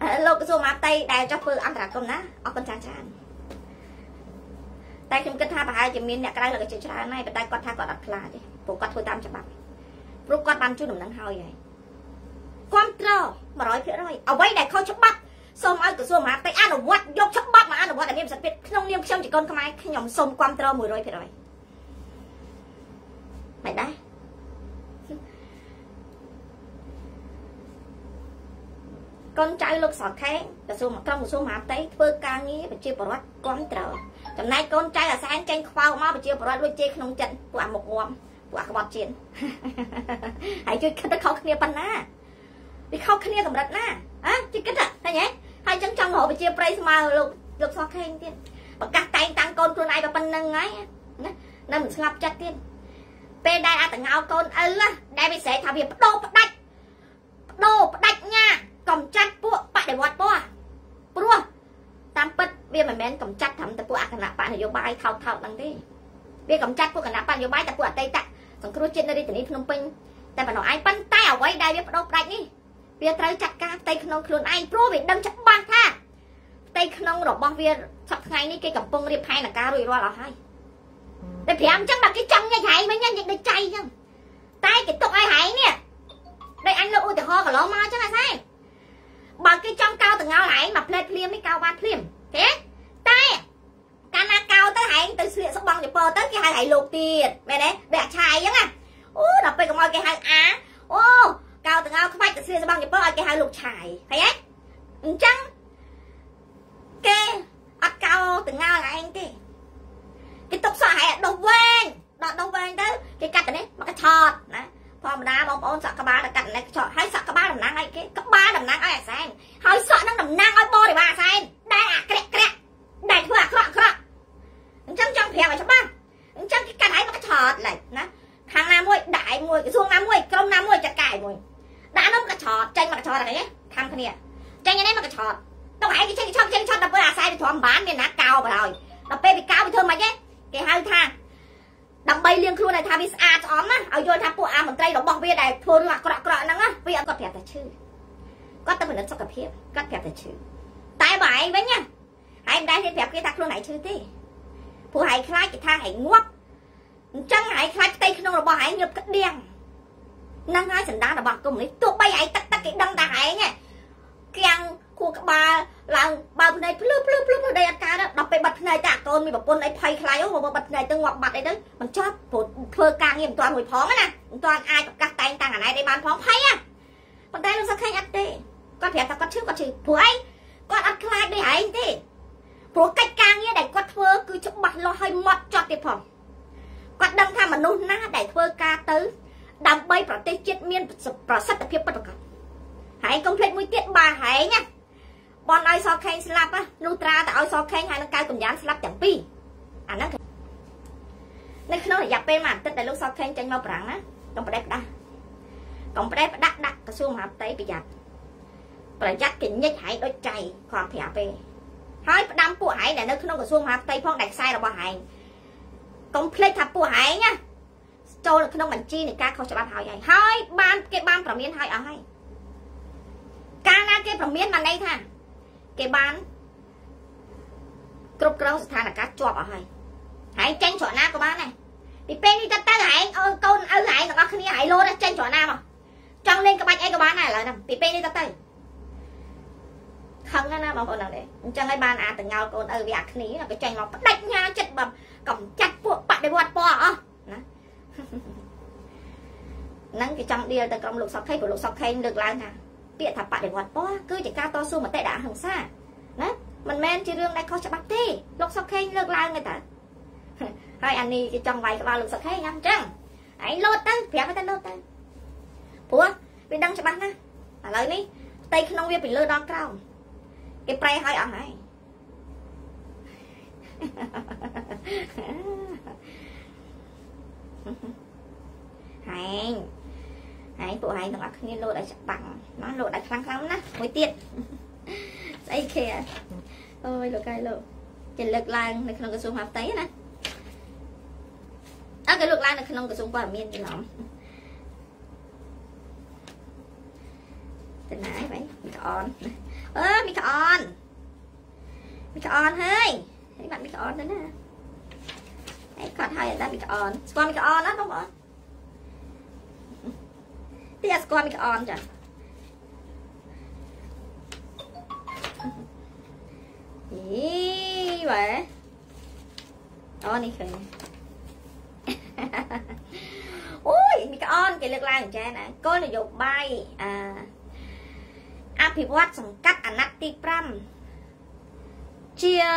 លោកក្រសួងមហាផ្ទៃដែលចុះធ្វើអន្តរាគមន៍ណាអរគុណច្រើនតែខ្ញុំគិតថាប្រហែលជាមានអ្នកក្រៅលើកជាច្រើនហើយប៉ុន្តែគាត់ថាគាត់អត់ខ្លាចទេព្រោះគាត់ធ្វើតាមច្បាប់ព្រោះគាត់បានជួយដំណឹងហើយគ្រប់ត្រ 100% អ្វីដែលខុសច្បាប់សូមឲ្យក្រសួងមហាផ្ទៃអនុវត្តយកច្បាប់មកអនុវត្តឲ្យមានប្រសិទ្ធភាពក្នុងនាមខ្ញុំជាកូនខ្មែរខ្ញុំសូមគ្រប់ត្រ 100% មិនដែរកូនចៅលោកស្រខេងក្រសួងក្រសួងមហាផ្ទៃធ្វើការងារប្រជាពលរដ្ឋគ្រប់ត្រចំណែកកូនចៅអាសែនចេញខ្វោមកប្រជាពលរដ្ឋលួចជេរក្នុងចិត្តពួកអាមុខងំពួកអាក្បត់ជៀនហើយជួយគិតទៅខុសគ្នាប៉ុណ្ណាវាខុសគ្នាកម្រិតណាជួយគិតឃើញទេហើយចឹងចង់រកប្រជាប្រិយស្មើលោកស្រខេងទៀតប្រកាសតែងតាំងកូនខ្លួនឯងប៉ុណ្្នឹងហើយណានៅមិនស្ងប់ចិត្តទៀតពេលដែលអតងោកូនឪដែលវាស្រែកថាវាបដូរផ្ដាច់ញ៉ាកំចាត់ពួកបដិវត្តពណ៌ព្រោះតាមពិតវាមិនមែនកំចាត់ត្រឹមតែពួកអគណៈបកនយោបាយថោកហ្នឹងទេវាកំចាត់ពួកគណៈបកនយោបាយតែពួកអតីតសង្គ្រោះជាតិនៅរាជធានីភ្នំពេញតែប៉ុណ្ណោះឯងប៉ុន្តែអ្វីដែលវាបដូរផ្ដាច់នេះវាត្រូវចាត់ការផ្ទៃក្នុងខ្លួនឯងព្រោះវាដឹងច្បាស់ថាផ្ទៃក្នុងរបស់វាសប្តាហ៍ថ្ងៃនេះគេកំពុងរៀបផែនការរួចរាល់អស់ហើយតែ5អញ្ចឹងបើគេចង់ញ៉ៃហែងវិញញ៉ៃដូចចៃអញ្ចឹងតែគេទុកឲ្យហែងនេះដូចអញលើកឧទាហរណ៍កន្លងមកអញ្ចឹងអាសែបើគេចង់កោតងោហែងមកផ្លែតភ្លាមនេះកោបានភ្លាមទេតែកាលណាកោទៅហែងទៅស្លៀកស្បង់ចពទៅគេហៅហែងលោកទៀតមែនទេបែកឆាយអញ្ចឹងណាអូដល់ពេលកុំឲ្យគេហៅអាអូកោតងោខ្វាច់ទៅស្លៀកស្បង់ចពឲ្យគេហៅលោកឆាយឃើញទេអញ្ចឹងគេអត់កោតងោហែងទេគេទុកសក់ហែងដុសវែងដល់ដុសវែងទៅគេកាត់ទៅនេះមកកឆតណាធម្មតាបងប្អូនសក់ក្បាលតែកាត់នេះចោលហើយសក់ក្បាលតំណាងឲ្យគេក្បាលតំណាងឲ្យអាសែនហើយសក់នឹងតំណាងឲ្យបរិវារអាសែនដែលអាក្រាក់ដែលធ្វើអាក្រក់អញ្ចឹងចង់ប្រាប់ឲ្យច្បាស់អញ្ចឹងគេកាត់ឲ្យមកឆតឡែកណាខាងណាមួយដាក់ឲ្យមួយក្រសួងណាមួយក្រុមណាមួយចាត់ការឲ្យមួយដាក់នោះមកឆតចេញមកឆតអីខាងគ្នាចេញនេះមកឆតទៅឯងគេចេញឆតដល់ពេលអាសែនវាទ្រាំបានមានណាកោបហើយដល់ពេលវាកោវាធ្វើមិនទេគេហៅថាដើម្បីលៀងខ្លួនឲ្យថាវាស្អាតស្អំណាឲ្យយល់ថាពួកអាមន្ត្រីរបស់វាដែលធ្វើរឿងអាក្រក់ហ្នឹងណាវាអត់គាត់ប្រាប់តែឈឺគាត់ទៅពិនិត្យសុខភាពគាត់ប្រាប់តែឈឺតែបើឯងវិញណាឯងមិនដែលប្រាប់គេថាខ្លួនឯងឈឺទេព្រោះឯងខ្លាចគេថាឯងងាប់អញ្ចឹងឯងខ្លាចផ្ទៃក្នុងរបស់ឯងងើបក្តៀងហ្នឹងហើយសន្តានរបស់កុំនេះទោះបីឯងទឹកគេដឹងតែឯងគៀងខួរក្បាលឡើងបើភ្នែកភ្លឺដីអត់កើតដល់ពេលបាត់ភ្នែកតាកូនមានប្រពន្ធអីភ័យខ្លាចអូបើបាត់ភ្នែកទៅងាប់បាត់អីទៅមិនចប់ព្រោះធ្វើការងារមិនទាន់មួយផងណាមិនទាន់អាចប្រកាសតែងតាំងអាណៃនេះបានផងភ័យណាប៉ុន្តែលោកសុខឃើញអត់ទេគាត់ប្រាប់ថាគាត់ឈឺព្រោះអីគាត់អត់ខ្លាចដូចឯងទេព្រោះកិច្ចការងារដែលគាត់ធ្វើគឺច្បាស់លាស់ហើយម៉ត់ចត់ទៀតផងគាត់ដឹងថាមនុស្សណាដែលធ្វើការទៅដើម្បីប្រទេសជាតិមានប្រសិទ្ធភាពពិតប្រាកដហើយកុំភ្លេចមួយទៀតបាទហែងណាបនឲ្យសខេងស្លាប់នោះត្រាតែឲ្យសខេងហើយនឹងកៅកំយ៉ានស្លាប់ទាំងពីរអាហ្នឹងនៅក្នុងរយៈពេលមួយអាទិត្យដែលលោកសខេងចេញមកប្រាំងណាកុំប្រដេះផ្ដាស់ដាក់ក្រសួងមហាផ្ទៃប្រយ័ត្នគេញិចហែងដូចចៃគាត់ប្រាប់ទេហើយផ្ដាំពួកហែងដែលនៅក្នុងក្រសួងមហាផ្ទៃផងដែលខ្សែរបស់ហែងកុំភ្លេចថាពួកហែងណាចូលនៅក្នុងបញ្ជីនៃការខុសច្បាប់ហើយបានគេបានប្រមានហើយអស់ហើយកាលណាគេប្រមានបានន័យថាគេបានគ្រប់គ្រងស្ថានភាពជាប់អស់ហើយហើយចេញច្រកណាក៏បានដែរពីពេលនេះទៅហែងអូនកូនឪហែងទាំងអស់គ្នាហែងលោតចេញច្រកណាមកចង់លេងក្បាច់អីក៏បានដែរឥឡូវហ្នឹងពីពេលនេះទៅខឹងណាបងប្អូនហ្នឹងទេអញ្ចឹងហើយបានអាតងោលកូនឪវាអាគ្នាក៏ចេញមកផ្ដាច់ញ៉ាចិត្តបើកំចាត់ពួកបដិវត្តពណ៌អស់ណាហ្នឹងគេចង់ដៀលទៅក្រុមលោកសុកខេងព្រោះលោកសុកខេងលើកឡើងថាពាក្យថាបដិវត្តពណ៌គឺជាការតស៊ូមតិដាក់ហិង្សាណាមិនមែនជារឿងដែលខុសច្បាប់ទេលោកសុកខេងលើកឡើងទេតាហើយអានេះគេចង់វាយក្បាលលោកសុកខេងណាអញ្ចឹងឯងលោតទៅប្រាប់ទៅលោតទៅព្រោះវាដឹងច្បាស់ណាឥឡូវនេះផ្ទៃក្នុងវាពីលើដល់ក្រោមគេប្រែឲ្យអស់ហើយហែងពួកហែងទាំងអស់គ្នាលោតឲ្យច្បាំងណាលោតឲ្យខ្លាំងណាមួយទៀតស្អីគេអូយលោកកាយលោកចេះលើកឡើងនៅក្នុងក្រសួងមហាផ្ទៃណាគេលើកឡើងនៅក្នុងក្រសួងព័ត៌មានច្រឡំទៅណាហើយ cái on mi cái on hơi mấy bạn mi cái on đấy nè đấy còn hay là mi cái on squat mi cái on đó đúng không bây giờ squat mi cái on chẳng ý vậy on đi khởi ôi mi cái on cái lực lang cha nè coi là dục bayอภิวัตสังกัดอนัตติปรัมเชีย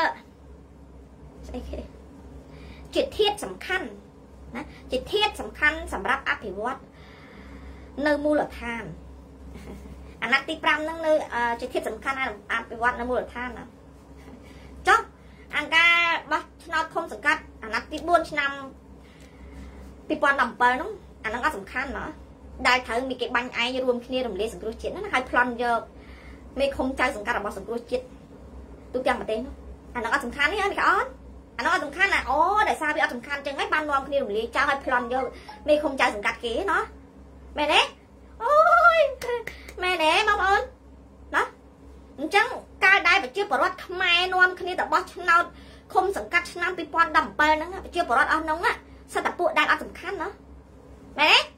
จิตเทียดสำคัญนะจิตเทียดสำคัญสำหรับอภิวัตในมูลฐานอนัตติปรัมนั่งในจิตเทียดสำคัญอภิวัตในมูลฐานนะจ้องอังกาบัชนาคมสังกัดอนัตติบุญนำปีปอนนำไปน้องอันนั้นก็สำคัญเนาะได้เธอมีเก็บบังไอรวมគ្នារំលាយសង្គ្រោះជាតិណាហើយប្លន់យកមេឃុំចៅសង្កាត់របស់សង្គ្រោះជាតិទូទាំងប្រទេសនោះអានោះអត់សំខាន់ទេមីកាអូនអានោះអត់សំខាន់ណាអូដោយសារវាអត់សំខាន់ចឹងហើយបាននាំគ្នារំលាយចៅហើយប្លន់យកមេឃុំចៅសង្កាត់គេណោះមែនទេអូយមែនទេបងប្អូនណាអញ្ចឹងការដែលប្រជាពលរដ្ឋខ្មែរនាំគ្នាទៅបោះឆ្នោតឃុំសង្កាត់ឆ្នាំ2017ហ្នឹងប្រជាពលរដ្ឋអស់ហ្នឹងសិតតែពួកដែលអត់សំខាន់ណាមែនទេ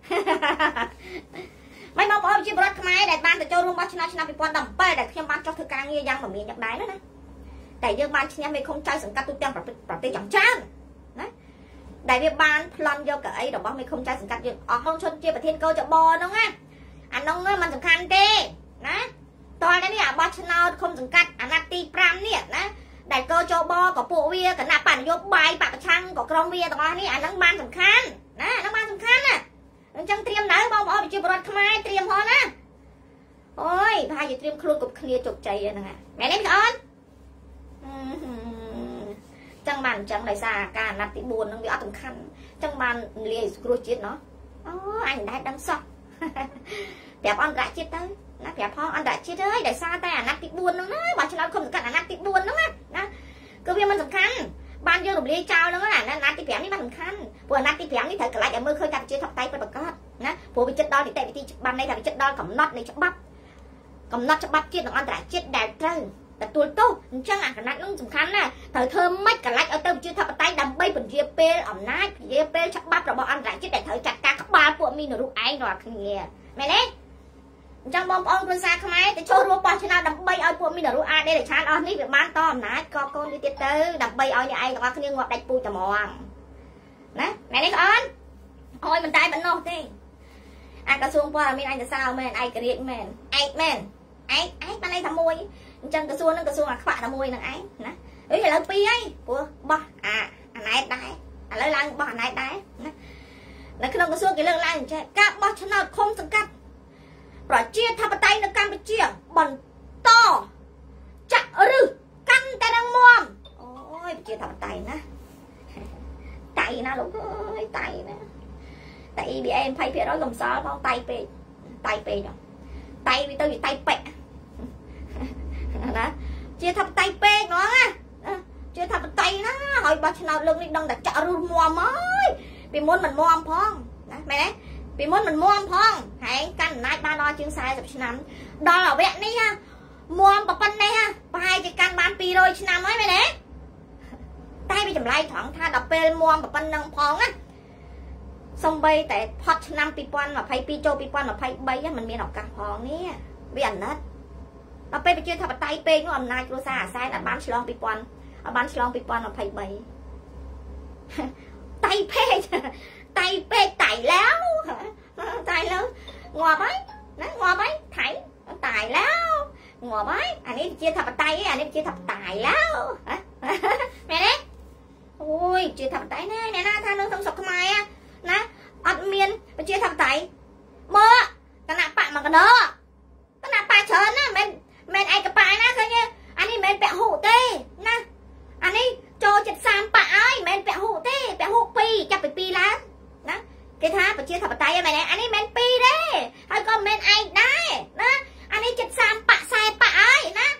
មិនមកបងជាបរិបទខ្មែរដែលបានទៅចូលរួមបោះឆ្នោតឆ្នាំ2017ដែលខ្ញុំបានចុះធ្វើការងារយ៉ាងមមាញឹកដែរណាតែយើងបានឈ្នះមេឃុំចៅសង្កាត់ទូទាំងប្រទេសចំចានណាដែលវាបានប្លន់យកកៅអីរបស់មេឃុំចៅសង្កាត់យើងអស់ក្នុងជនជាប្រធានកោចបហ្នឹងណាអានោះมันសំខាន់ទេណាតើនេះអាបោះឆ្នោតឃុំសង្កាត់អាណត្តិទី5នេះណាដែលកោចបក៏ពួកវាគណៈបញ្ញយោបាយបកប្រឆាំងក៏ក្រុមវាទាំងអស់នេះអានឹងបានសំខាន់ណាអានឹងបានសំខាន់ណាអញ្ចឹងត្រៀមនៅបងប្អូនប្រជាពលរដ្ឋខ្មែរត្រៀមហោះណាអូយប្រហែលជាត្រៀមខ្លួនគ្រប់គ្នាជោគជ័យហ្នឹងណាមែនទេបងប្អូនចឹងបានអញ្ចឹងដោយសារការអាណត្តិទី4ហ្នឹងវាអត់សំខាន់ចឹងបានលាយសង្គ្រោះជាតិណោះអូអញមិនដែលដឹងសោះប្រាប់អន្តរជាតិទៅណាប្រាប់ផងអន្តរជាតិអើយដោយសារតែអាណត្តិទី4ហ្នឹងណាបើឆ្នោតគុំសង្កាត់អាណត្តិទី4ហ្នឹងណាគឺវាមិនសំខាន់បានយើងរំលាយចោលហ្នឹងអាណត្តិទី5នេះបានសំខាន់ព្រោះអាណត្តិទី5នេះត្រូវកន្លែងឲ្យមើលឃើញកម្ពុជាថបតៃពិតប្រាកដណាព្រោះវាចិត្តដល់នីតិវិធីបានន័យថាវាចិត្តដល់កំណត់នៃច្បាប់កំណត់ច្បាប់ជាតិនិងអន្តរជាតិដែលត្រូវទទួលទោសអញ្ចឹងអាគណៈហ្នឹងសំខាន់ណាស់ត្រូវធ្វើម៉េចកន្លែងឲ្យទៅប្រជាធិបតេយ្យដើម្បីពន្យាពេលអំណាចពន្យាពេលច្បាប់របស់អន្តរជាតិដែលត្រូវចាត់ការក្បាលពួកមីនរុឯងរាល់គ្នាមែនទេអញ្ចឹងបងប្អូនគ្រួសារខ្មែរទៅចូលរួមបោះឆ្នោតដើម្បីឲ្យពួកមីនរុអាចដែលឆានអស់នេះវាបានតអំណាចកកូនវាទៀតទៅដើម្បីឲ្យអ្នកឯងទាំងអស់គ្នាងាប់ដាច់ពូជត្មងណាមែនទេបងអូនមិនតែប៉ុណ្ណោះទេអាក្រសួងព័ត៌មានអញទៅសើមែនឯករាជ្យមែនឯកមែនឯកបានន័យថាមួយអញ្ចឹងក្រសួងនឹងក្រសួងអាខ្វាក់តែមួយនឹងឯងណាអីឥឡូវ2ហើយព្រោះបោះអាណែតដែរឥឡូវឡើងបោះអាណែតដែរណានៅក្នុងក្រសួងគេលើកឡើងអញ្ចឹងការបោះឆ្នោតឃុំសង្កាត់ប្រជាធិបតេយ្យនៅកម្ពុជាបន្តចាក់ឬកាន់តែរឹងមាំអូយប្រជាធិបតេយ្យណាតៃណាលោកអើយតៃណាតែ EBA 20% កំសល់ផងតៃពេកតៃវាទៅវាតៃពេកណាជាធិបតេយ្យពេកហ្មងណាជាធិបតេយ្យណាហើយបោះឆ្នោតលើកនេះដឹងតែចាក់ឬមាំហើយពីមុនមិនមាំផងណាមែនទេពីមុនមិនមាំផងហើយកាន់អំណាចបានដល់ជាង40ឆ្នាំដល់អវៈនេះមាំប៉ុណ្ណេះប្រហែលជាកាន់បាន200ឆ្នាំហើយមែនទេតែវាចម្លែកត្រង់ថាដល់ពេលមាំប៉ុណ្ណឹងផងណាសំបីតែផុតឆ្នាំ2022ចូល2023มันមានឱកាសផងនេះវាអាណិតដល់ពេលប្រជាធិបតេយ្យពេកនោះអំណាចគ្រួសារអាសែនអាចបានឆ្លង2000អាចបានឆ្លង2023តៃពេកតៃแล้วងាប់ហើយណាងាប់ហើយថៃตายแล้วងាប់ហើយអានេះជាធិបតេយ្យអានេះជាធិបតេយ្យแล้วមែនទេអូយជាធិបតេយ្យណាអ្នកណាថានៅក្នុងស្រុកខ្មែរណាអត់មានប្រជាធិបតេយ្យមកគណៈបកមកកដោគណៈបកច្រើនណាមិនឯកបកណាឃើញអានេះមិនពហុទេណាអានេះចូលចិត្ត30បកហើយមិនពហុទេពហុ2ចាប់ពី2ឡើងណាគេថាប្រជាធិបតេយ្យមែនទេអានេះមិន2ទេហើយក៏មិនឯងដែរណាអានេះចិត្ត30បក40បកហើយណា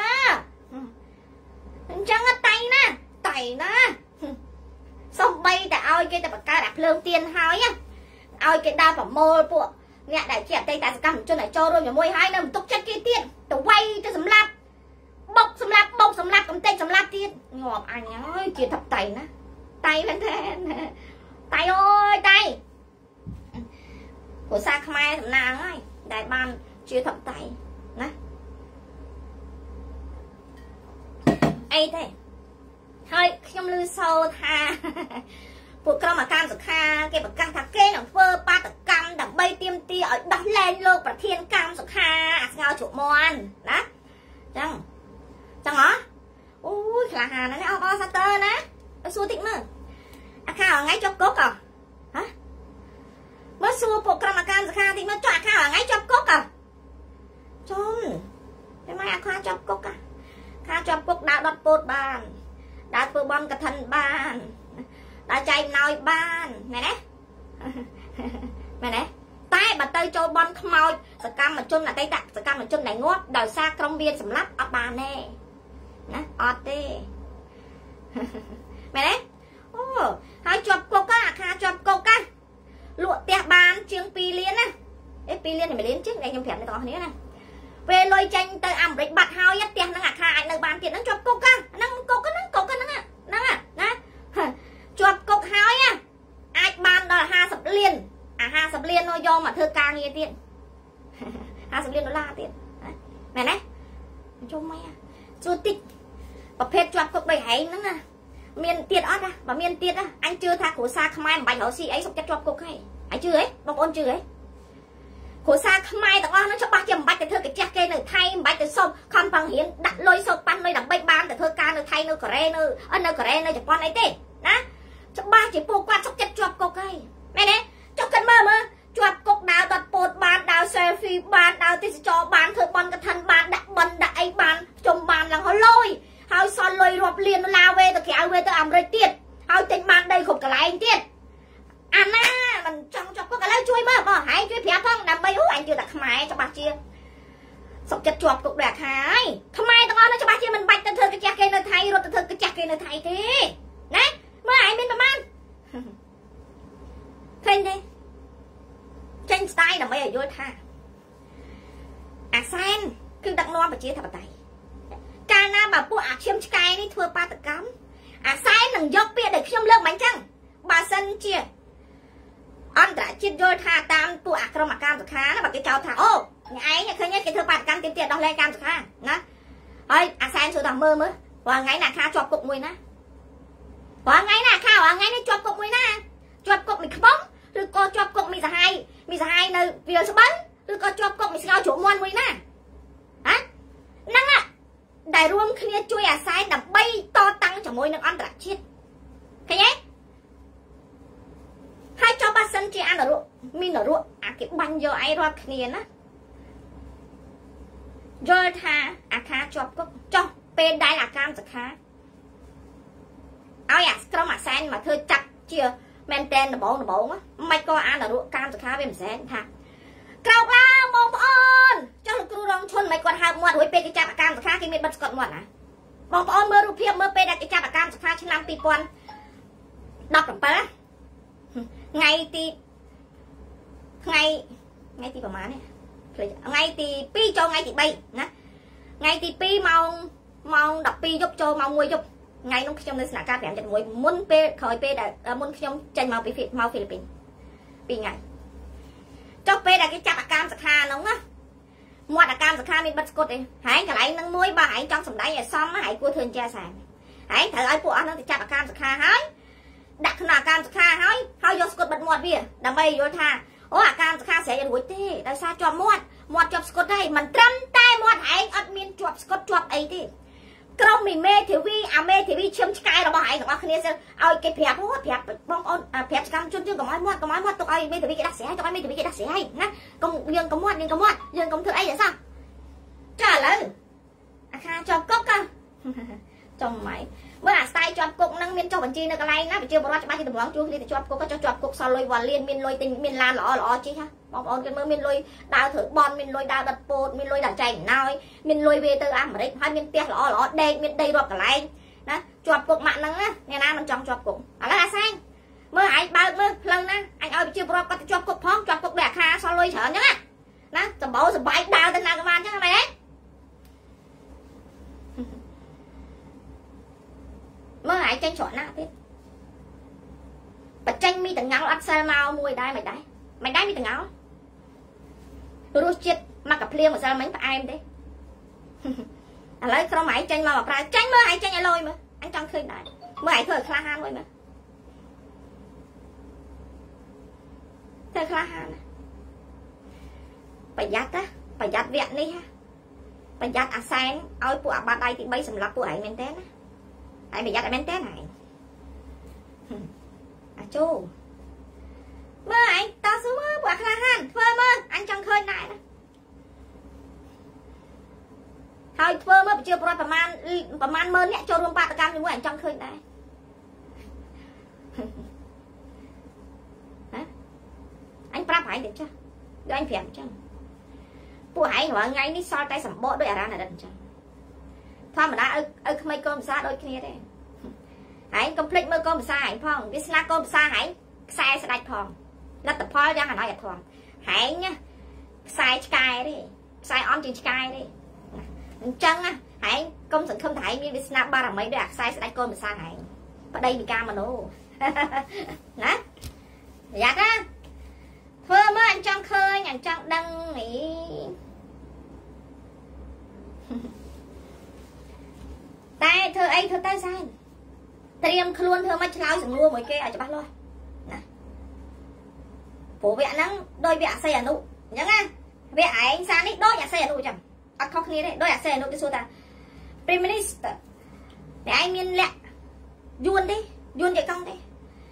អញ្ចឹងតៃណាសំបីតែឲ្យគេទៅបង្កើតអាភ្លើងទៀនហើយឲ្យគេដើរប្រមូលពួកអ្នកដែលជាអតីតសកម្មជនដែលចូលរួមជាមួយហើយនៅបន្ទុកចិត្តគេទៀតទៅវាយទៅសម្លាប់បុកសម្លាប់កំទេចសម្លាប់ទៀតងាប់អញហើយជាថាតៃណាតៃមែនទេតៃអើយតៃភាសាខ្មែរសំណាងហើយដែលបានជាថាតៃណាអីទេហើយខ្ញុំឮសូរថាពួកក្រុមអាកម្មសុខាគេប្រកាសថាគេនឹងធ្វើបាតកម្មដើម្បីទាមទារឲ្យដោះលែងលោកប្រធានកម្មសុខាអាស្ងោជ្រក់មន់ណាចឹងហ៎អូយក្លាហានណាអសាទ័រណាទៅសួរតិចមើលអាខាថ្ងៃជាប់គុកហ៎មើលសួរពួកក្រុមអាកម្មសុខាតិចមើលចុះអាខាថ្ងៃជាប់គុកជុំតែមកអាខាជាប់គុកខាជាប់គុកដើរដុតពោតបានដើរធ្វើបន់កឋិនបានដើរចែកអំណោយបានមែនទេតែបើទៅចូលបន់ខ្មោចសកម្មជនអតីតសកម្មជនដែលងាប់ដោយសារក្រុមវាសម្លាប់អត់បានទេណាអត់ទេមែនទេអូហើយជាប់គុកអាខាជាប់គុកលក់ផ្ទះបានជាង2លានណា2លាន1លានជាងដែលខ្ញុំប្រាប់អ្នកទាំងអស់គ្នាណាពេលលុយចាញ់ទៅអាមេរិកបាត់ហើយផ្ទះហ្នឹងអាខាអាចនៅបានទៀតហ្នឹងជាប់គុកហ្នឹងគុកហ្នឹងណាជាប់គុកហើយអាចបានដល់50លាន50លាននោះយកមកធ្វើការងារទៀត50លានដុល្លារទៀតមែនទេជុំមកសួរតិចប្រភេទជាប់គុកដូចហែងហ្នឹងណាមានទៀតអត់ណាបើមានទៀតអញជឿថាគ្រួសារខ្មែរមិនបាច់រកស៊ីអីសុខចិត្តជាប់គុកហើយហើយជឿហ៎បងប្អូនជឿហ៎គ្រួសារខ្មែរទាំងអស់ហ្នឹងច្បាស់ជាមិនបាច់ទៅធ្វើកាជះគេនៅថៃមិនបាច់ទៅសុំខំប្រឹងរៀនដាក់លុយសោកប៉ាន់លុយដើម្បីបានទៅធ្វើការនៅថៃនៅកូរ៉េនៅកូរ៉េនៅជប៉ុនអីទេណាច្បាស់ជាពួកគាត់សុខចិត្តជាប់គុកហើយមែនទេចុះគិតមើលជាប់គុកដើរដុតពោតបានដើរ selfie បានដើរទេសចរបានធ្វើបន់កឋិនបានដាក់បន់ដាក់អីបានជុំបានឡើងហើយលុយហើយសល់លុយរាប់លានដុល្លារវេទៅក្រៅវេទៅអាមេរិកទៀតហើយទិញបានដីគ្រប់កន្លែងទៀតអាណាមិនចង់ជាប់គុកឥឡូវជួយមើលបងហើយជួយប្រាប់ផងដើម្បីអញជឿតែខ្មែរច្បាស់ជាសុខចិត្តជាប់គុកដូចអាខាហើយខ្មែរទាំងអស់នោះច្បាស់ជាមិនបាច់ទៅធ្វើកាជះគេនៅថៃរត់ទៅធ្វើកាជះគេនៅថៃទេណាមើលឯងមានប្រមាណឃើញទេចេញស្ដាយដើម្បីឲ្យយល់ថាអាសែនគឺដឹកនាំប្រជាធិបតេយ្យកាលណាបើពួកអាឈាមឆ្កែនេះធ្វើបាតកម្មអាសែននឹងយកពាក្យដែលខ្ញុំលើកមិនអញ្ចឹងបើសិនជាអន្តរជាតិយល់ថាតាមពួកអាក្រុមអាកម្មសុខាណាបើគេចោទថាអូអ្នកឯងឃើញគេធ្វើបាតកម្មទាមទារដោះលែងកម្មសុខាណាហើយអាសែនសួរថាមើលរាល់ថ្ងៃណាខាជាប់គុកមួយណារាល់ថ្ងៃណាខារាល់ថ្ងៃនេះជាប់គុកមួយណាជាប់គុកមួយខ្បោះឬក៏ជាប់គុកមីសាហាយនៅវាលស្បិលឬក៏ជាប់គុកមីស្ងោជ្រក់មន់មួយណាហ្នឹងដែលរួមគ្នាជួយអាសែនដើម្បីតតាំងជាមួយនឹងអន្តរជាតិឃើញទេហើយចុះបើសិនជាអនុរុមាននរុអាគេបាញ់យកឯងរាល់គ្នាណាយល់ថាអាខាជាប់គុកចុះពេលដែលអាកម្មសុខាឲ្យអាក្រុមអាសែនមកធ្វើចាប់ជាមែនតែនដំបងមិនក៏អានរុកម្មសុខាវាមិនសែនថាក្រោកឡើងបងប្អូនចុះលោកគ្រូរងឈុនមិនគាត់ហើបមាត់រួចពេលគេចាប់អាកម្មសុខាគេមានបិទស្កត់មាត់ណាបងប្អូនមើលរូបភាពមើលពេលដែលគេចាប់អាកម្មសុខាឆ្នាំ2017ថ្ងៃទីប្រហែលនេះថ្ងៃទី2ចូលថ្ងៃទី3ណាថ្ងៃទី2ម៉ោង12យប់ចូលម៉ោង1យប់ថ្ងៃនោះខ្ញុំនៅស្នាក់ការ571មុនពេលក្រោយពេលដែលមុនខ្ញុំចេញមកពីហ្វីលីពីន2ថ្ងៃចុះពេលដែលគេចាប់អាកម្មសុខានោះណាមាត់អាកម្មសុខាមានបិទស្កុតទេហើយកន្លែងនឹងមួយបើឯងចង់សម្ដែងឲ្យសមហើយគួរធ្វើអញ្ចឹងសែនហើយត្រូវឲ្យពួកអស់នោះទៅចាប់អាកម្មសុខាហើយដាក់ក្នុងអាកម្មសុខាហើយយកស្កុតបិទមាត់វាដើម្បីយល់ថាអូអាកម្មសុខាស្រែករួចទេដោយសារជាប់មាត់ជាប់ស្កុតហើយមិនត្រឹមតែមាត់ឯងអត់មានជាប់ស្កុតជាប់អីទេក្រុមមេធាវីមេធាវីឈឹមឆ្កែរបស់ឯងទាំងអស់គ្នាឲ្យគេប្រាប់បងប្អូនប្រាប់សកម្មជនយើងកុំឲ្យមាត់ទុកឲ្យមេធាវីគេដាក់ស្រែទុកឲ្យមេធាវីគេដាក់ស្រែណាកុំយើងកុំមាត់យើងកុំធ្វើអីទេសោះចាឥឡូវអាខាជាប់គុកចំម៉ៃមើលអាស្ទាយជាប់គុកហ្នឹងមានចុះបញ្ជីនៅកន្លែងណាប្រជាពលរដ្ឋច្បាស់ជាតម្រង់ជួគ្នាទៅជាប់គុកចុះជាប់គុកសល់លុយវ៉ាលៀនមានលុយទិញមានឡានល្អជិះហ៎បងប្អូនគេមើលមានលុយដើរធ្វើបន់មានលុយដើរដុតពោតមានលុយដើរចែកអំណោយមានលុយវាទៅអាមេរិកហើយមានផ្ទះល្អដេកមានដីរាប់កន្លែងណាជាប់គុកម៉ាក់ហ្នឹងណាអ្នកណាមិនចង់ជាប់គុកឥឡូវអាសែង mơ ai bao mơ lần nè anh ơi chưa pro có cho cục phong cho cục đẹp kha so lôi sợ nhá nè tầm bộ tầm bài đào tên nào các bạn chứ mày đấy mơ ai tranh chọn nào biết bà tranh mi tầng ngáo ăn sao mau mùi đai mày đai mi tầng ngáo rồi chết mà cặp liêng mà sao mấy ai em đấy lấy không mày tranh mà bà tranh mơ ai tranh ai lôi mà anh trong khơi đại mơ ai thôi khla han rồi mà thôi khla han phải giặt viện đi ha phải giặt à sáng ôi của bà đây thì bây sầm lấp của ấy men té ai bị giặt men té này à chú mơ anh ta xuống mơ của khla han phơ mơ anh trong khơi này nè thôi phơ mơ chưa proประมาณmơ nè cho luôn ba tờ cam như anh trong khơi này anh prap phải được chứ rồi anh phiền chứពួកឯងរាល់ថ្ងៃនេះសល់តែសម្បកដូចអារ៉ាណារ៉ិនចឹងធម្មតាឲ្យក្មេងកូនភាសាដូចគ្នាទេឯងកុំភ្លេចមើលកូនភាសាឯងផងវាស្នាកូនភាសាឯងខ្សែស្ដាច់ផងលទ្ធផលយ៉ាងអាណយធំឯងណាខ្សែឆ្កែទេខ្សែអន់ជាងឆ្កែទេអញ្ចឹងណាឯងកុំសង្ឃឹមថាឯងមានវាស្នាបារមីដូចអាខ្សែស្ដាច់កូនភាសាឯងប្តីវិការមโนណាប្រយ័ត្នណាធ្វើមើលអញ្ចឹងឃើញអញ្ចឹងដឹងនេះតែធ្វើអីធ្វើទៅសែនត្រៀមខ្លួនធ្វើមកឆ្លើយសំណួរមួយគេឲ្យច្បាស់លាស់ណាព្រោះវគ្គហ្នឹងដោយវគ្គអស័យអនុអញ្ចឹងណាវគ្គឯងសារនេះដូចអស័យអនុអញ្ចឹងអត់ខុសគ្នាទេដោយអស័យអនុគេសួរថា Prime Minister តែឯងមានលក្ខយួនទេយួនជាកង់ទេ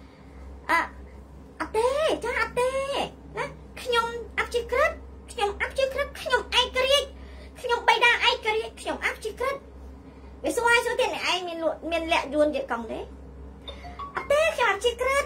អត់ទេចាអត់ទេណាខ្ញុំអព្យាក្រឹតខ្ញុំឯករាជ្យខ្ញុំបៃតាឯករាជ្យខ្ញុំអព្យាក្រឹតវាសួរឲ្យសួរទៀតឯងមានលក្ខយួនជាកង់ទេអត់ទេខ្ញុំអព្យាក្រឹត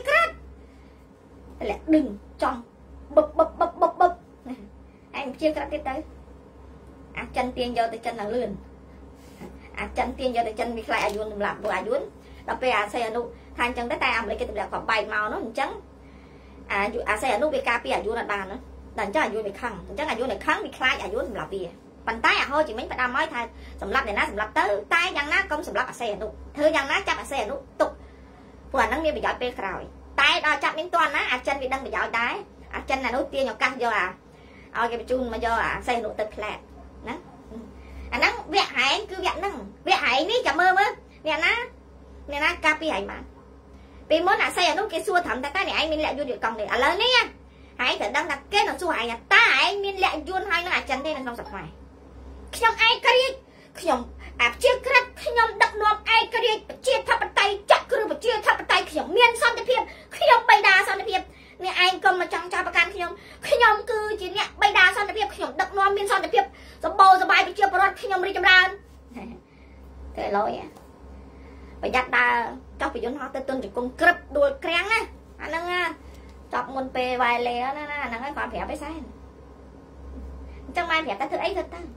លក្ខដឹងចំបបឯងអព្យាក្រឹតទៀតទៅអាចិនទាញយកទៅចិនឡើងលឿនអាចិនទាញយកទៅចិនវាខ្លាចអាយួនសម្រាប់ពួកអាយួនដល់ពេលអាស័យអនុថាអញ្ចឹងតែអាមេរិកគេទម្លាក់ក៏បែកមកនោះអញ្ចឹងអាស័យអនុវាការពារអាយួនអត់បានណាតែអញ្ចឹងអាយួនវាខឹងអញ្ចឹងអាយួនវាខឹងវាខ្លាចអាយួនសម្រាប់វាប៉ុន្តែអាហោជាមិញផ្ដាំឲ្យថាសម្រាប់អ្នកណាសម្រាប់ទៅតែយ៉ាងណាកុំសម្រាប់អាស័យអនុធ្វើយ៉ាងណាចាប់អាស័យអនុទុកព្រោះអាហ្នឹងមានប្រយោជន៍ពេលក្រោយតែដល់ចាប់មានតន់ណាអាចិនវាដឹងប្រយោជន៍ដែរអាចិនអានោះទាញឱកាសយកឲ្យគេបញ្ជូនមកយកអាស័យអនុទៅផ្លែតណាអាហ្នឹងវគ្គឯងគឺវគ្គហ្នឹងវគ្គឯងនេះចាំមើលអ្នកណាការពារឯងបានពីមុនអាស័យអនុគេសួរត្រឹមតែអ្នកឯងមានលក្ខយួនយកកង់ទេឥឡូវនេះឯងត្រូវដឹងថាគេនឹងសួរឯងតើឯងមានលក្ខយួនហើយនឹងអាចិនទេនៅក្នុងសភាខ្ញុំឯករាជ្យខ្ញុំអព្យាក្រឹតខ្ញុំដឹកនាំឯករាជ្យប្រជាធិបតេយ្យចាក់គ្រឹះប្រជាធិបតេយ្យខ្ញុំមានសន្តិភាពខ្ញុំបៃតាសន្តិភាពអ្នកឯងកុំមកចង់ចាប់ប្រកាន់ខ្ញុំគឺជាអ្នកបៃតាសន្តិភាពខ្ញុំដឹកនាំមានសន្តិភាពសម្បូរសប្បាយប្រជាពលរដ្ឋខ្ញុំរីកចម្រើនតែឡយប្រយ័ត្នដើរចោះប្រយន្តហោះទៅទុនជង្គង់ក្រឹបដួលក្រាំងណាអាហ្នឹងចាប់មុនពេលវាយលេណាអាហ្នឹងគាត់ប្រាប់ឯសែនអញ្ចឹងម៉ែប្រាប់តែធ្វើអីទៅតែ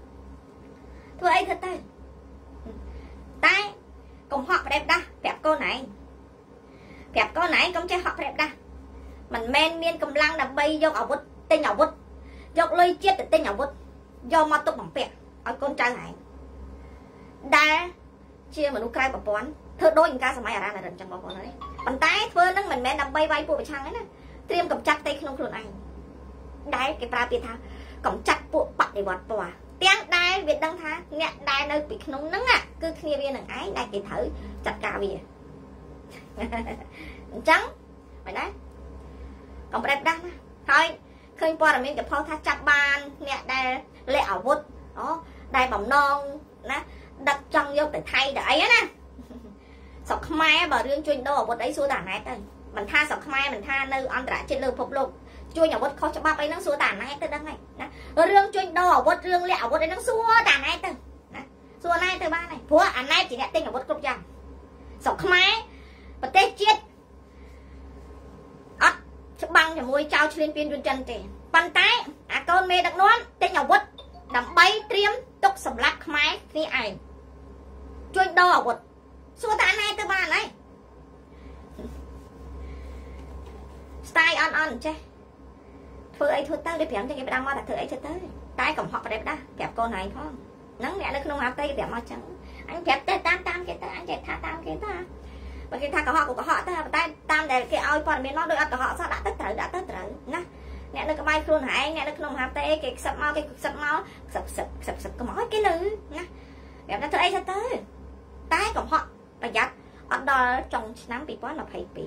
កុំហក់ប្រេបដាស់ប្រាប់កូនឯងកុំចេះហក់ប្រេបដាស់មិនមែនមានកម្លាំងដើម្បីយកអាវុធទិញអាវុធយកលុយជាតិទៅទិញអាវុធយកមកទុកបំពាក់ឲ្យកូនចៅឯងដែលជាមនុស្សក្រៅប្រព័ន្ធធ្វើដូចការសម័យអារ៉ាណារិនចឹងបងប្អូនណាប៉ុន្តែធ្វើនឹងមិនមែនដើម្បីវាយពួកប្រឆាំងទេណាត្រៀមកម្ចាត់ផ្ទៃក្នុងខ្លួនឯងដែលគេប្រើពាក្យថាកម្ចាត់ពួកបដិវត្តពណ៌ទាំងដែលវាដឹងថាអ្នកដែលនៅពីក្នុងហ្នឹងគឺគ្នាវានឹងឯងដែលគេត្រូវចាត់ការវាអញ្ចឹងមិនដែរកុំប្រេបដាស់ណាហើយឃើញព័ត៌មានគេផុសថាចាប់បានអ្នកដែលលាក់អាវុធដែលបំណងណាដឹកចង់យកទៅថៃទៅអីណាស្រុកខ្មែរបើរឿងជួញដូរអាវុធអីសួរតាណែតទៅមិនថាស្រុកខ្មែរមិនថានៅអន្តរជាតិលើពិភពលោកជួញអាវុធខុសច្បាប់អីហ្នឹងសួរតាណែតទៅដឹងហើយណារឿងជួញដូរអាវុធរឿងលាក់អាវុធអីហ្នឹងសួរតាណែតទៅណាសួរណែតទៅបានហើយព្រោះអាណែតជាអ្នកទិញអាវុធគ្រប់យ៉ាងស្រុកខ្មែរប្រទេសជាតិអត់ច្បាំងជាមួយចៅឈ្លានពានយួនចិនទេប៉ុន្តែអាកូនមេដឹកនាំទិញអាវុធដើម្បីត្រៀមទុកសម្រាប់ខ្មែរគ្នាឯងជួញដូរអាវុធសួរតាណែទៅបានហើយ style on chứ thưa ấy thưa tới để phèm cho cái đang mà là thưa ấy cho tới tay cầm họ đẹp đó kẹp con này không nắng mẹ nó không áp tay kẹp mà chẳng anh kẹp tay tam cái tay anh kẹp tha tam cái ta và cái tha của họ ta tay tam để cái oi còn bên nó đôi của họ sao đã tất trời nè nè nó cái bay luôn hại nè nó không áp tay cái sập mau sập cái mỏi cái nữ nè đẹp nó thưa ấy cho tới tay cầm họ và giặt ở đó trong năm bị quá là phải bị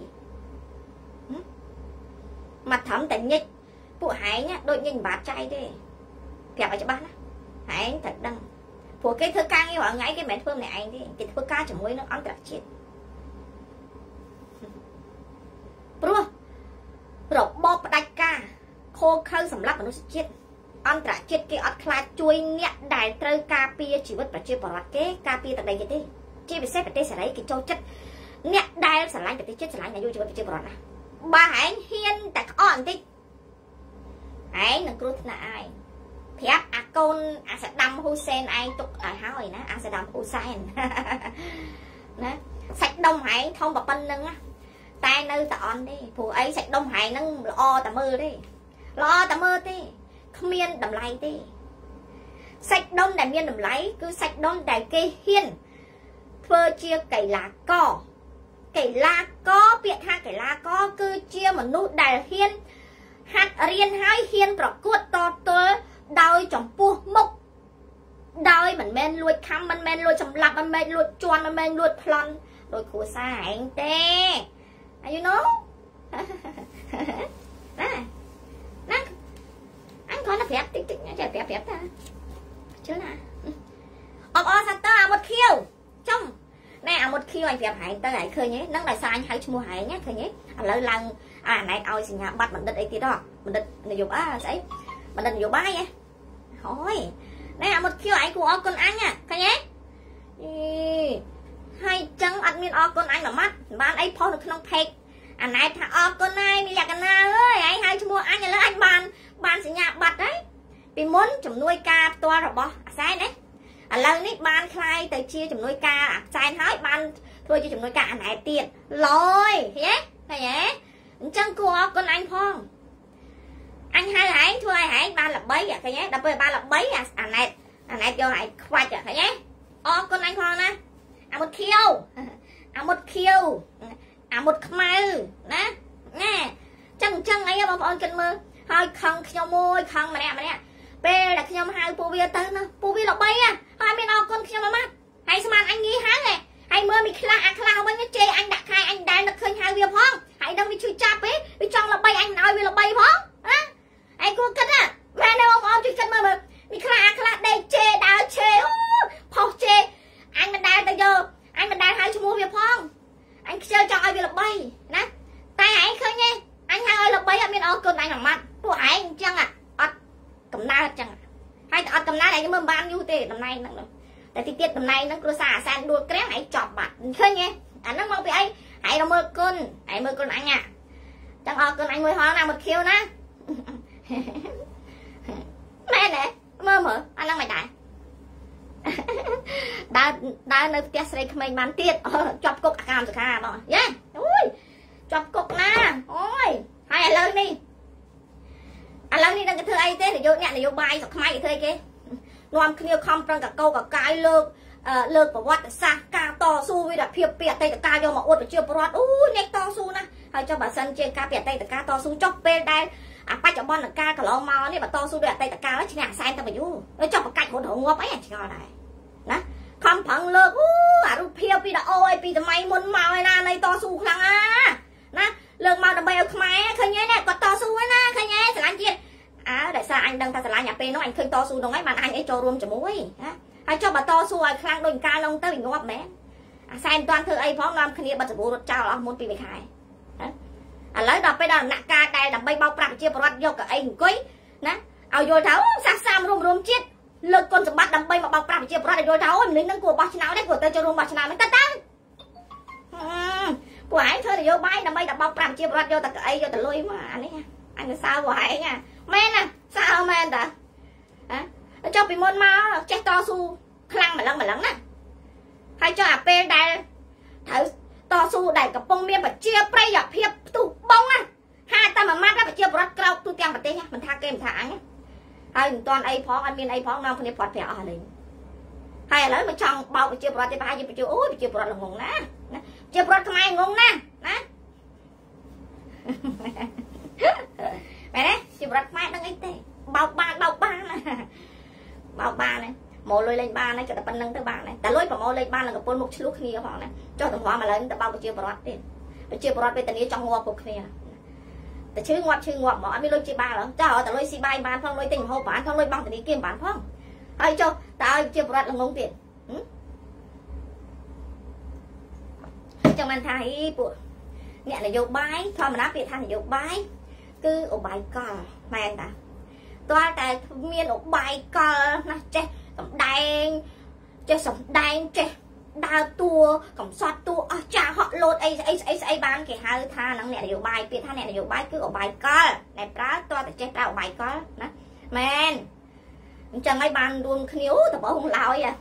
mặt thấm tỉnh nhích phụ hãy nhá đôi nhìn bát chay đi kẹp vào cho bát hãy thật đăng phụ cái thơ ca như ở ngay cái mẹ phương này anh đi cái thơ ca chỉ muối nó ăn đặc chết rồi bóp đạch ca khô khơi sầm lấp mà nó chết ăn đặc chết cái ọt khai chui nhẹ đài trơ ca pia chỉ vứt vào chia bỏ lạt cái ca pia tại đây cái đi chia bị xếp vào đây sẽ lấy cái châu chất nhẹ đài sẽ lấy cái chết sẽ lấy này vui chỉ vứt chia bỏ lạt bà hãy hiên tại on đi hãy nâng cút là ai phép con sẽ đâm Hussein ai tục ở hỏi nè sẽ đâm Hussein nè sạch đông hãy không bập bên nâng á tay nơi tọn đi phụ ấy sạch đông hãy nâng lo tà mơ đi lo tà mơ đi không miên đầm lấy đi sạch đông đại miên đầm lấy cứ sạch đông đại kê hiên phơ chia cày lá có biệt ha cày lá có cứ chia một nút đại hiên hạt riêng hai hiên bọc cuột to to đôi trong pu mốc đôi mình men luộc khăm mình men luộc trong lạp mình men luộc chuan mình men luộc plon đôi khổ xa anh tê you know nè anh có nó phép tích nó chạy phép ta chứ nè sao ta một khiêu trong nè một khiêu anh phép hãy tới lại khơi nhé nắng lại sao anh hãy mua hãy nhé khơi nhé lỡ lần này ôi xin nhà bắt mình định ấy kia đó mình định này dùng sẽ mình định dùng bài nhé thôi nè một khiêu anh của con anh nha khơi nhé hay chân admin con anh là mắt bạn ấy phô được không phê này thà con này bây giờ cái nào ơi anh hay mua anh là anh bạn sẽ nhà bật đấy vì muốn chồng nuôi ca toa rồi bỏ sai đấy lầnนี้bạn khai tới chia chồng nuôi ca sai nói bạn thôi cho chồng nuôi ca này tiền lôi nhé thầy nhé chân của con anh phong anh hai là anh thôi hãy ba là bấy à thầy nhé đập về ba là bấy này cho hãy khoai chả thầy nhé con anh phong nè một khiêu một khmai nè chân ấy mà bọn chân mơ hai khăn nhau môi khăn mà nè bê là nhau hai pô bia tới nó pô bia là bay hai bên con nhau mà mắt hay sao anh nghĩ hắn này hay mơ mình khla bên nó chê anh đặt hai anh đang đặt khơi hai bia phong hãy đâu đi chui chạp ấy đi trong là bay anh nói bia là bay phong anh cô cất mẹ đâu ông chui chân mơ mình khla đây chê đào chê phô chê anh mình đang tới giờ anh mình đang hai mua bia phong anh chơi cho ai bia là bay nè tay hãy khơi nhé anh hai ơi là bay ở bên con anh làm mặt của anh chăng cầm na chẳng hay cầm na này cái mâm ban như thế tầm này nè tại tiết tầm này nó cứ xả sang đua kém hãy chọc bạn khơi nhé nó mau bị ấy hãy đâu mơ con anh chẳng con anh mới hóa nào một khiêu nè mẹ nè mơ anh đang mày đại đã nơi tia sấy mình bán tiết chọc cục cam rồi ha mọi nhé ui chọc cục na ôi hai lần đi lần đi đang cái thơ ấy thế để vô nhận để vô bài rồi mai cái thơ kia loam kia không trong cả câu cả cái lơ của quạt xa ca to su với đặt phiệp bẹt tay ca vô mà uất phải chưa bọt nhét to su nè hay cho bà sân trên ca bẹt tay ca to su chọc bên đây bắt cho bon là ca cả lâu mau này bà to su bẹt tay ca nó chỉ ngả sai ta mà vô nó cho một cạnh một hổ ngọc ấy chỉ coi này nè không phẳng lơ ru phiệp đi đã ôi pi tụi mày muốn màu này này to su khăng nè lơ màu đầm bay ở khmai khơi nhé nè còn to su ấy nè khơi nhé sẽ làm chuyện tại sao anh đăng ta sẽ lại nhà nó anh khơi to su đâu ấy bạn anh ấy cho luôn cho muối hay cho bà to su ai khang đôi ca lông tới mình ngọc mẹ xem toàn thưa ấy phóng nam kia bật bộ đột trao là muốn pi bị khai lấy đập bây giờ nặng ca đây đập bay bao bạc chia bọt vô cả anh quấy nè ao vô tháo sát sam rôm chết lực con sẽ bắt đập bay mà bao bạc chia bọt vô tháo mình nâng của bác nào đấy của tôi cho rôm bác nào mới tăng của anh thôi thì vô bay đập bay đập bao bạc chia bọt vô tất cả ấy vô tất lôi mà anh ấy anh là sao của anh nha men à sao men ta cho bị môn máu chết to su khăng mà lắng nè hay cho pe đây thử to su đẩy cặp bông miên và chia prey dọc hiệp tụ bông á hai ta mà mắt đó phải chưa bớt câu tôi tiếng bật tê nhá mình tha kem thả nhá hai toàn ai phóng ăn miên ai phóng nào không để phật phèo ở đây hay là mà chọn bao phải chưa bớt thì phải chưa ôi phải chưa bớt là ngùng ná chưa bớt không ai ngùng ná mẹ đấy chưa bớt mai đang ấy tê bao ba này mồ lôi lên ba này cho ta bắn nâng tới ba này ta lôi vào mồ lên ba là gặp một lúc kia họ này cho thằng hoa mà lớn ta bao chưa bớt đi chưa bớt về tình yêu trong ngõ cuộc kia ta chứ ngoặt mà anh mới lôi chia ba lắm cho họ ta lôi xì bay bán phong lôi tình hộp bán phong lôi băng tình yêu kiếm bán phong ai cho ta chưa bớt là ngông tiền trong anh thấy bộ nhẹ là vô bái thôi mà nói việc thành vô bái cứ ở bài cờ mà anh ta toa tại miền ở bài cờ nó che cầm đen che sòng đen che đào tua cầm xoát tua cha họ lột ấy bán cái hai tha nó nhẹ là vô bài việc tha nhẹ là vô bái cứ ở bài cờ này cá toa tại che ra ở bài cờ đó men chẳng ai bàn luôn khiếu tập bỏ không lao vậy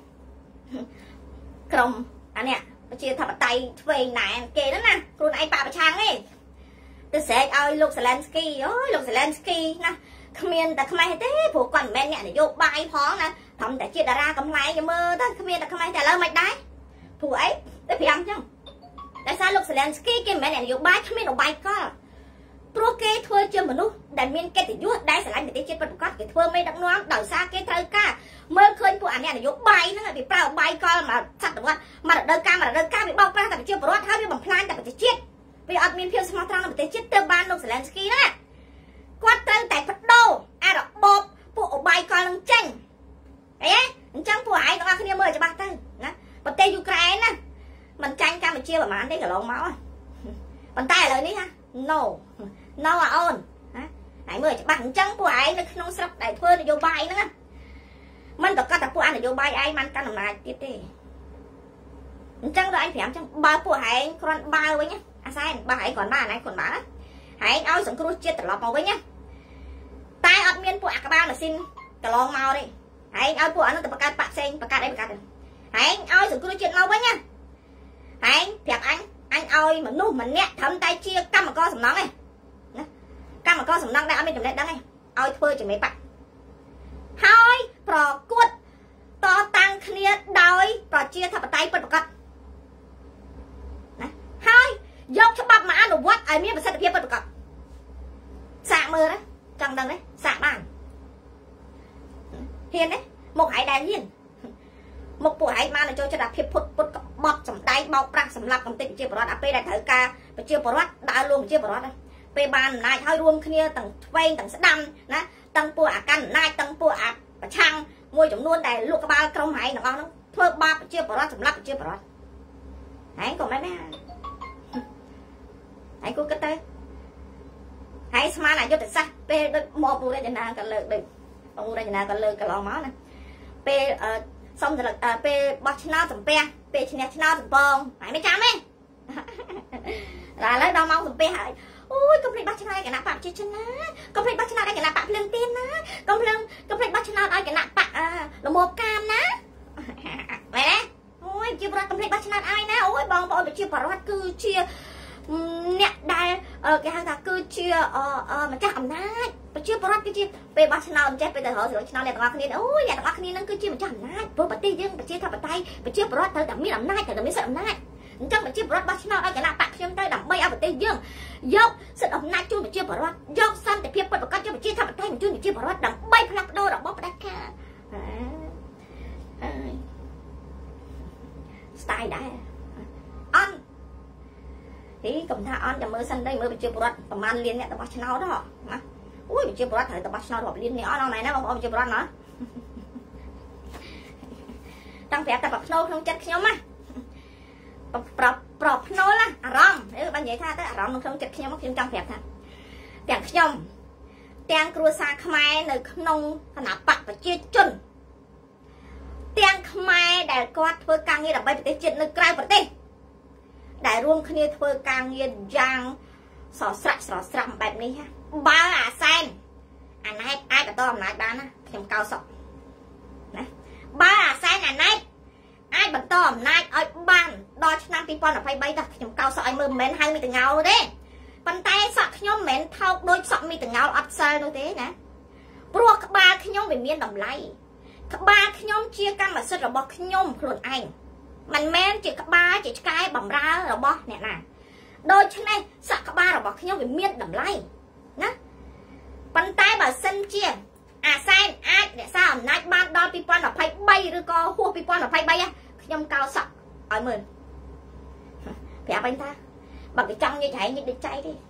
cầm anh nè chia thằng tay về này kề đó nè luôn ai bà trang ấy tôi sẽ ơi lục Zelensky ơi lục Zelensky nè khmiên ta khmai thế phụ quản bên nhẹ để vô bài phó nè thằng để chia ra cầm lại cái mơ đó khmiên ta khmai trả lời mày đấy phụ ấy để bị ăn chứ tại sao lục Zelensky cái mẹ này vô bài khmiên ở bài cơ pro kê thôi chưa mà nút đại miên kê thì vuốt đây sẽ lại bị chết bất cát cái thưa mấy đặng noáng đòi xa cái thơ ca mơ khơi của anh này là vô bài nó là bị bao bài coi mà sạch được mà đợt ca bị bao ra tại chưa bớt hai bị bằng plan tại bị chết vì admin phiêu smart trang là bị chết từ ban lục Zelensky đó quát tên tại Phật đô Ả Rập bột bộ bài coi lăng tranh ấy chẳng phụ ai nó khi mơ cho bác tên và tây Ukraine nè mình tranh ca mình chia vào màn đấy cả lông máu bàn tay lời đi ha no à ôn hãy mời cho bạn trắng của ai nó không sắp đại thưa là vô bài nữa mình tập các tập của anh là vô bài ai man căn làm lại tiếp đi trắng rồi anh phải trắng ba của hãy còn ba với nhá sai ba hãy còn ba này còn ba đó hãy áo sẵn cruise chết lọt màu với nhá tai ọt miên của các bạn là xin cả lon màu đi hãy áo của nó tập các bạn xem và đây các hãy áo sẵn cruise chết màu với nhá hãy đẹp anh ơi mà nu mình nhẹ thấm tay chia căm mà co sầm nóng này căm mà co sầm nóng đã bên trong đây đó này ơi phơi chỉ mấy bạn hai pro cuột to tăng kia đói pro chia thập tay bật bật hai dốc cho bắp mà ăn đồ quát ai miếng mà sẽ được bật bật xạ mơ đấy chẳng đằng đấy xạ bàn hiền đấy một hải đàn hiền một bộ hải mà là cho đặt hiệp phụt bọt sầm đáy bao pra sầm lạp cầm tịnh chia bọt áp đây thử ca và chia bọt đã luôn chia bọt đấy về bàn này hai luôn kia tầng vay tầng sẽ đâm nè tầng bùa căn này tầng bùa và trang môi trong luôn này luôn các ba trong hải nó ngon thưa ba chia bọt sầm lạp chia bọt hãy còn mấy hãy cố kết tay hãy smart này cho tự sát pe một mua đây nhà cần lợi đừng ông mua đây nhà cần lợi cả lò máu này pe xong rồi là pe bát cháo tầm pe cháo tầm bông hãy mấy chấm ấy là lấy đau máu tầm pe hãy ôi công ty bát cháo này cái nạp bạc chơi chân á công ty bát cháo này cái nạp bạc lên tiền á công ty bát cháo này cái nạp bạc là một cam á vậy đấy ôi chưa bớt công ty bát cháo ai nè ôi bông bị chưa bớt cứ chia nè đây cái hàng ta cứ chia mà chắc ẩm nát mà chưa bớt cái chia về bát cháo chết bây giờ họ rồi cháo này tao ăn ôi nhà tao ăn nó cứ chia mà chắc ẩm nát với bát tây dương mà chia thằng bát tay mà chưa bớt tới đậm miếng ẩm nát tới đậm miếng sợ ẩm nát chắc mà chia bớt bát cháo ai cái nào bạc xem tới đậm bay ở bát tây dương dốc sợ ẩm nát chui mà chia bớt dốc xanh để phía bớt bớt cho mà chia thằng bát tay mà chui mà chia bớt đậm bay phật đô đậm bóp đá ca style đã on thì cầm tha on cho mơ xanh đây mơ bị chưa bớt tầm ăn liên nhẹ tầm bát cháo đó mà ui bị chưa bớt thời tầm bát cháo hộp liên nhẹ on này nó không bị chưa bớt nữa tăng phép tập bát cháo không chết nhau mà prop nô là rong nếu bạn vậy tha tới rong không chết nhau mà phim tăng phép tha tiếng nhom tiếng cua sa khmai nơi nông nạp bạc và chia chun tiếng khmai đại quát thôi càng như là bay tới chuyện nơi cày bật đi đại ruộng kia thôi càng như giang sò sạch bẹp này ha ba sen anh này ai cả to này bán á thêm cao sọc này ba sen anh này ai bật to này ai ban đo năm people là phải bay đặt thêm cao sọc ai mơ men 20 từ nhau đấy ប៉ុន្តែសក់ខ្ញុំមិនមែនថោកដូចសក់មីតងោលអត់សិលនោះទេណាព្រោះក្បាលខ្ញុំវាមានតម្លៃក្បាលខ្ញុំជាកម្មសិទ្ធិរបស់ខ្ញុំខ្លួនឯងមិនមែនជាក្បាលជាឆ្កែបំរើរបស់អ្នកណាដូច្នេះសក់ក្បាលរបស់ខ្ញុំវាមានតម្លៃណាប៉ុន្តែបើសិនជាអាសែនអាចរក្សាអំណាចបានដល់2023ឬក៏ហួស2023ខ្ញុំកោសក់ឲ្យមើលប្រាប់វិញថាបើគេចង់ញិចហែងញិចដូចចៃទេ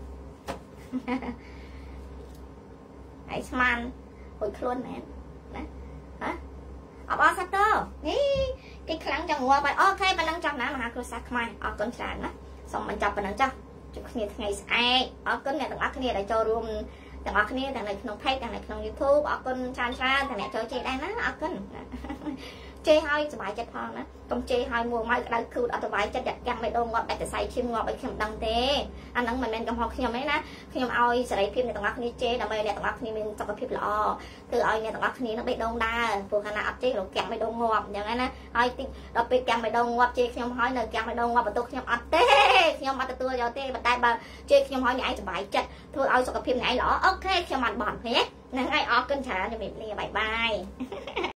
ហើយស្មានហួយខ្លួនមែនណាហ៎អបអរសាទរនេះគេខ្លាំងចង់ងាប់ហើយអូខេប៉ុណ្ណឹងចាំណាមហាគ្រួសារខ្មែរអរគុណច្រើនណាសូមបញ្ចប់ប៉ុណ្ណឹងចាស់ជួបគ្នាថ្ងៃស្អែកអរគុណអ្នកទាំងអស់គ្នាដែលចូលរួមទាំងអស់គ្នាទាំងនៅក្នុង page ទាំងនៅក្នុង YouTube អរគុណច្រើនទាំងអ្នកចូលជេរដែរណាអរគុណជេរឲ្យសុបាយចិត្តផងណាកុំជេរឲ្យមួម៉ៅក្តៅខូតអត់សុបាយចិត្តយ៉ាងមិនដងងាប់ដាច់តែសៃឈាមងាប់ឲ្យខ្ញុំដឹងទេអាហ្នឹងមិនមែនកំហុសខ្ញុំទេណាខ្ញុំឲ្យសេរីភាពអ្នកទាំងអស់គ្នាជេរដើម្បីអ្នកទាំងអស់គ្នាមានសុខភាពល្អធ្វើឲ្យអ្នកទាំងអស់គ្នានឹងបេះដូងដើរព្រោះខណៈអត់ជេរលោកកាំងបេះដូងងាប់អញ្ចឹងណាហើយតិចដល់ពេលកាំងបេះដូងងាប់ជេរខ្ញុំហើយនៅកាំងបេះដូងងាប់បន្ទោសខ្ញុំអត់ទេខ្ញុំអត់ទទួលយកទេប៉ុន្តែបើជេរខ្ញុំហើយអ្នកឯងសុបាយចិត្តធ្វើឲ្យសុខភាពអ្នកឯងល្អអូខេខ្ញុំបានបន់ឃើញហ្នឹងហើយអរគុណច្រើនជំរាបលាបាយបាយ